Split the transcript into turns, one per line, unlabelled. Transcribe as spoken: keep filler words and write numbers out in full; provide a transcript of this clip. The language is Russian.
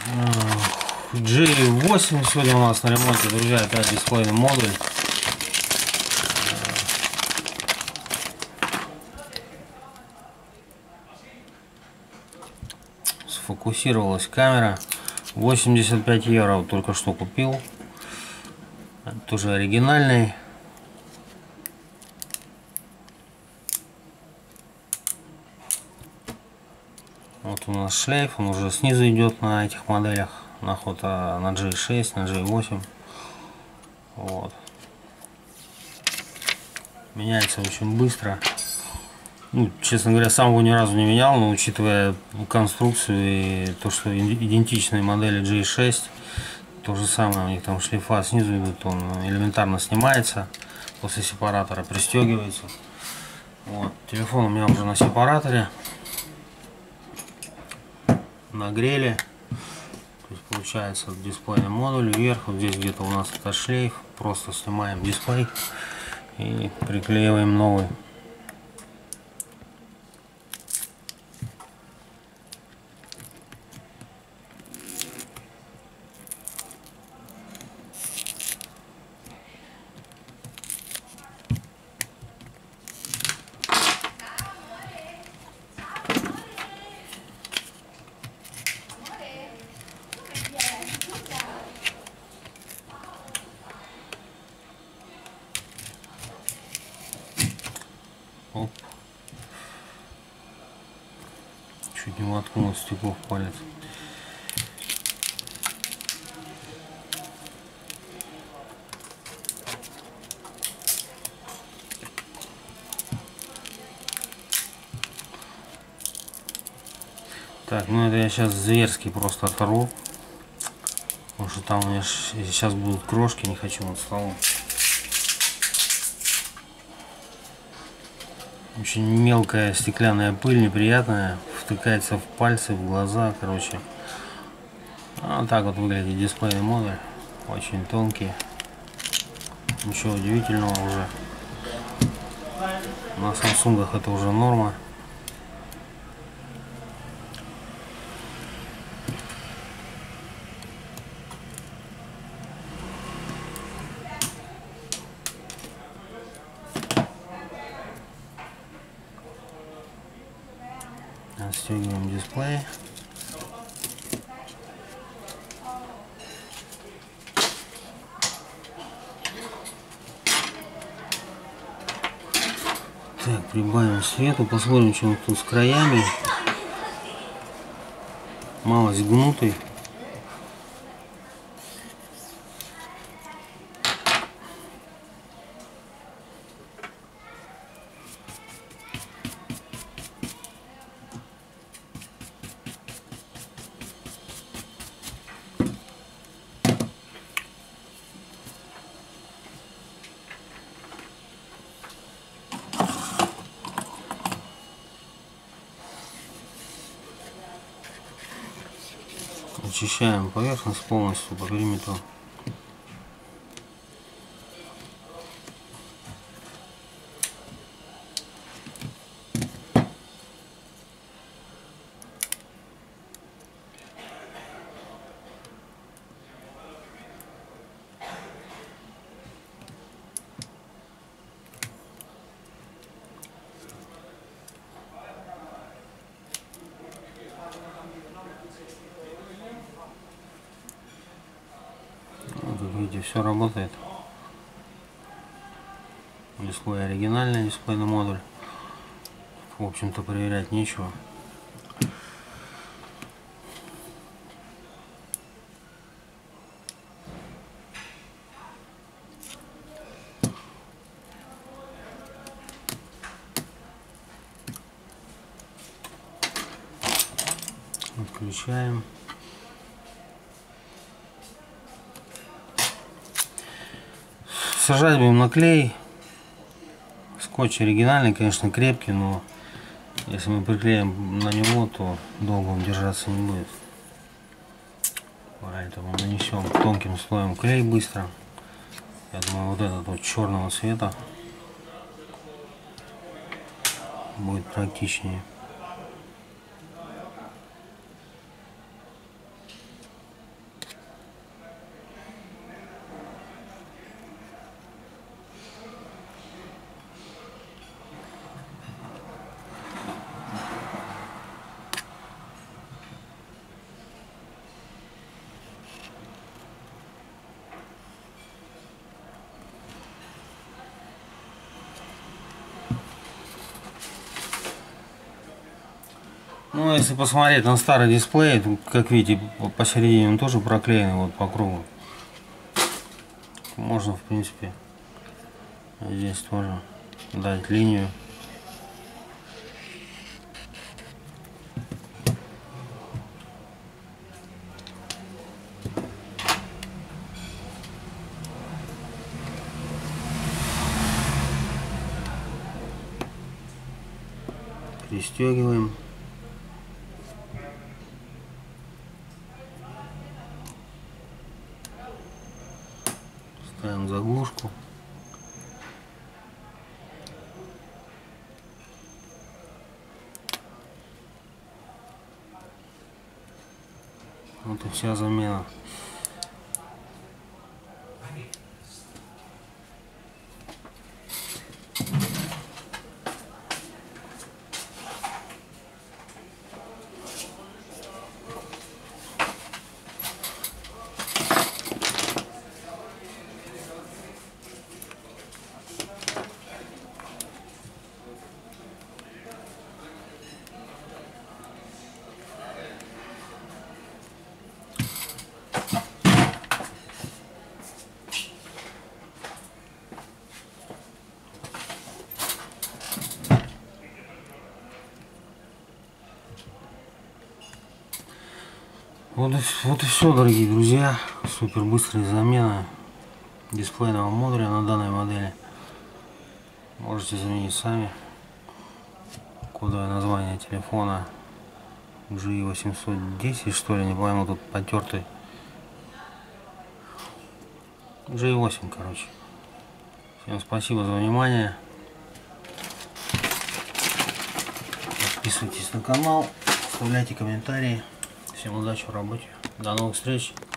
джи восемь сегодня у нас на ремонте, друзья. Опять дисплейный модуль. Сфокусировалась камера. восемьдесят пять евро вот только что купил. Тоже оригинальный. Вот у нас шлейф, он уже снизу идет на этих моделях, на ход на джи шесть, на джи восемь. Вот. Меняется очень быстро. Ну, честно говоря, сам его ни разу не менял, но учитывая конструкцию и то, что идентичные модели джи шесть, то же самое, у них там шлейфа снизу идут, он элементарно снимается, после сепаратора пристегивается. Вот. Телефон у меня уже на сепараторе. Нагрели, то есть получается дисплейный модуль вверх, вот здесь где-то у нас это шлейф, просто снимаем дисплей и приклеиваем новый. Оп. Чуть не воткнул стекло в палец. Так, ну это я сейчас зверски просто оторву. Потому что там у меня сейчас будут крошки, не хочу над столом. Очень мелкая стеклянная пыль, неприятная, втыкается в пальцы, в глаза, короче. Вот так вот выглядит дисплейный модуль, очень тонкий, ничего удивительного уже. На Samsung это уже норма. Отстегиваем дисплей. Так, прибавим свету, посмотрим, что он тут с краями. Малость гнутый. Очищаем поверхность полностью по периметру. Как видите, все работает. Дисплей оригинальный, дисплейный модуль. В общем-то, проверять нечего. Отключаем. Сажать будем на клей. Скотч оригинальный, конечно, крепкий, но если мы приклеим на него, то долго он держаться не будет. Поэтому нанесем тонким слоем клей быстро. Я думаю, вот этот вот черного цвета будет практичнее. Ну, если посмотреть на старый дисплей, тут, как видите, посередине он тоже проклеен вот по кругу. Можно, в принципе, здесь тоже дать линию. Пристегиваем. Ставим заглушку. Вот и вся замена. Вот и, вот и все, дорогие друзья. Супер быстрая замена дисплейного модуля на данной модели. Можете заменить сами. Кодовое название телефона джи восемьсот десять, что ли, не пойму, тут потертый. джи восемь, короче. Всем спасибо за внимание. Подписывайтесь на канал, оставляйте комментарии. Всем удачи в работе. До новых встреч.